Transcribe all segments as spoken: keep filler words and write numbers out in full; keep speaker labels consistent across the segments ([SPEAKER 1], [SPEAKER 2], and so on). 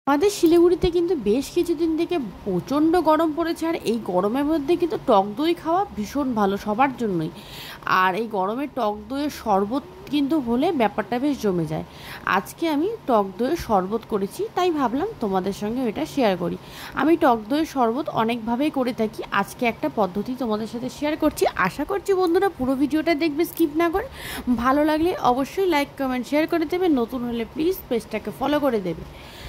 [SPEAKER 1] আমাদের শিলিগুড়িতে কিন্তু বেশ কিছুদিন থেকে প্রচণ্ড গরম পড়েছে, আর এই গরমের মধ্যে কিন্তু টক দই খাওয়া ভীষণ ভালো সবার জন্যই। আর এই গরমে টক দইয়ের শরবত কিন্তু হলে ব্যাপারটা বেশ জমে যায়। আজকে আমি টক দইয়ের শরবত করেছি, তাই ভাবলাম তোমাদের সঙ্গে এটা শেয়ার করি। আমি টক দইয়ের শরবত অনেকভাবেই করে থাকি, আজকে একটা পদ্ধতি তোমাদের সাথে শেয়ার করছি। আশা করছি বন্ধুরা পুরো ভিডিওটা দেখবে স্কিপ না করে। ভালো লাগলে অবশ্যই লাইক কমেন্ট শেয়ার করে দেবে, নতুন হলে প্লিজ পেজটাকে ফলো করে দেবে।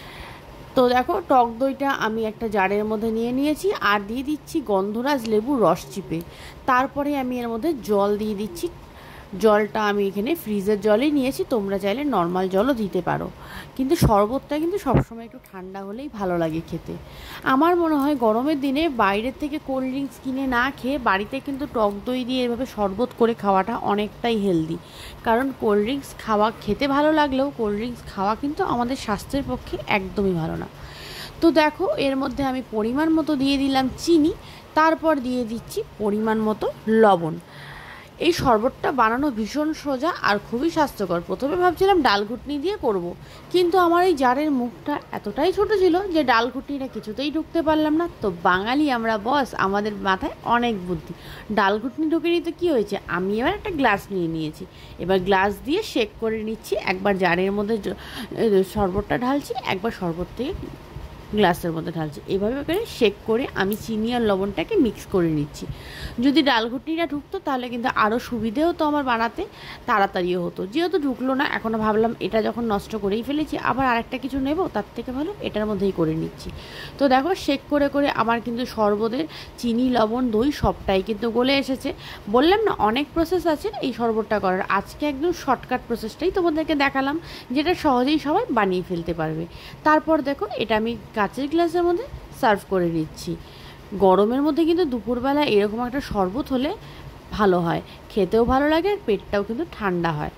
[SPEAKER 1] তো দেখো, টক দইটা আমি একটা জারের মধ্যে নিয়ে নিয়েছি, আর দিয়ে দিচ্ছি গন্ধরাজ লেবুর রস চিপে। তারপরে আমি এর মধ্যে জল দিয়ে দিচ্ছি। জলটা আমি এখানে ফ্রিজের জলই নিয়েছি, তোমরা চাইলে নর্মাল জলও দিতে পারো, কিন্তু শরবতটা কিন্তু সবসময় একটু ঠান্ডা হলেই ভালো লাগে খেতে। আমার মনে হয় গরমের দিনে বাইরের থেকে কোল্ড ড্রিঙ্কস কিনে না খেয়ে বাড়িতে কিন্তু টক দই দিয়ে এভাবে শরবত করে খাওয়াটা অনেকটাই হেলদি। কারণ কোল্ড ড্রিঙ্কস খাওয়া খেতে ভালো লাগলেও কোল্ড ড্রিঙ্কস খাওয়া কিন্তু আমাদের স্বাস্থ্যের পক্ষে একদমই ভালো না। তো দেখো, এর মধ্যে আমি পরিমাণ মতো দিয়ে দিলাম চিনি, তারপর দিয়ে দিচ্ছি পরিমাণ মতো লবণ। এই শরবতটা বানানো ভীষণ সোজা আর খুবই স্বাস্থ্যকর। প্রথমে ভাবছিলাম ডাল ঘুটনি দিয়ে করব, কিন্তু আমার এই জারের মুখটা এতটাই ছোট ছিল যে ডাল ঘুটনিটা কিছুতেই ঢুকতে পারলাম না। তো বাঙালি আমরা বস, আমাদের মাথায় অনেক বুদ্ধি। ডাল ঘুটনি ঢুকে নিতে কী হয়েছে, আমি এবার একটা গ্লাস নিয়ে নিয়েছি। এবার গ্লাস দিয়ে শেক করে নিচ্ছি। একবার জারের মধ্যে শরবতটা ঢালছি, একবার শরবত থেকে গ্লাসের মধ্যে ঢালছি। এভাবে করে শেক করে আমি চিনি আর লবণটাকে মিক্স করে নিচ্ছি। যদি ডাল ঘুটনিটা ঢুকতো তাহলে কিন্তু আরও সুবিধে হতো আমার বানাতে, তাড়াতাড়িও হতো। যেহেতু ঢুকলো না, এখনও ভাবলাম এটা যখন নষ্ট করেই ফেলেছি আবার আরেকটা কিছু নেব, তার থেকে ভালো এটার মধ্যেই করে নিচ্ছি। তো দেখো, শেক করে করে আমার কিন্তু শরবতের চিনি লবণ দই সবটাই কিন্তু গলে এসেছে। বললাম না অনেক প্রসেস আছে এই শরবতটা করার, আজকে একদম শর্টকাট প্রসেসটাই তোমাদেরকে দেখালাম, যেটা সহজেই সবাই বানিয়ে ফেলতে পারবে। তারপর দেখো, এটা আমি কাচের গ্লাসের মধ্যে সার্ভ করে নিচ্ছি। গরমের মধ্যে কিন্তু দুপুরবেলা এরকম একটা শরবত হলে ভালো হয়, খেতেও ভালো লাগে আর পেটটাও কিন্তু ঠান্ডা হয়।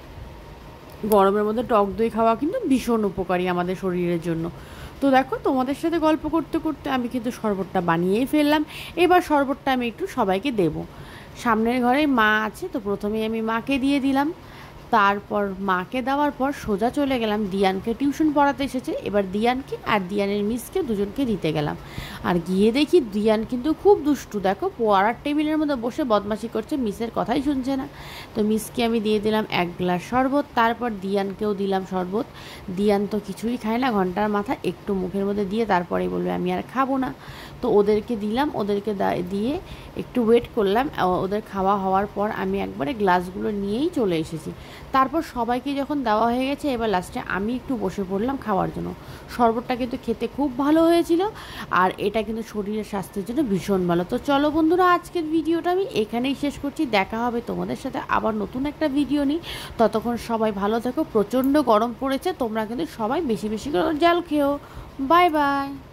[SPEAKER 1] গরমের মধ্যে টক দই খাওয়া কিন্তু ভীষণ উপকারী আমাদের শরীরের জন্য। তো দেখো, তোমাদের সাথে গল্প করতে করতে আমি কিন্তু শরবতটা বানিয়েই ফেললাম। এবার শরবতটা আমি একটু সবাইকে দেব। সামনের ঘরে মা আছে, তো প্রথমেই আমি মাকে দিয়ে দিলাম। তারপর মাকে দেওয়ার পর সোজা চলে গেলাম, দিয়ানকে টিউশন পড়াতে এসেছে, এবার দিয়ানকে আর দিয়ানের মিসকে দুজনকে দিতে গেলাম। আর গিয়ে দেখি দিয়ান কিন্তু খুব দুষ্টু। দেখো, পড়ার টেবিলের মধ্যে বসে বদমাশি করছে, মিসের কথাই শুনছে না। তো মিসকে আমি দিয়ে দিলাম এক গ্লাস শরবত, তারপর দিয়ানকেও দিলাম শরবত। দিয়ান তো কিছুই খায় না, ঘন্টার মাথা একটু মুখের মধ্যে দিয়ে তারপরেই বলবে আমি আর খাবো না। তো ওদেরকে দিলাম, ওদেরকে দিয়ে একটু ওয়েট করলাম। ওদের খাওয়া হওয়ার পর আমি একবারে গ্লাসগুলো নিয়েই চলে এসেছি। তারপর সবাইকে যখন দেওয়া হয়ে গেছে, এবার লাস্টে আমি একটু বসে পড়লাম খাওয়ার জন্য। শরবতটা কিন্তু খেতে খুব ভালো হয়েছিল, আর এটা কিন্তু শরীরের স্বাস্থ্যের জন্য ভীষণ ভালো। তো চলো বন্ধুরা, আজকের ভিডিওটা আমি এখানেই শেষ করছি। দেখা হবে তোমাদের সাথে আবার নতুন একটা ভিডিও নিই। ততক্ষণ সবাই ভালো থেকো। প্রচণ্ড গরম পড়েছে, তোমরা কিন্তু সবাই বেশি বেশি করে জল খেও। Bye by.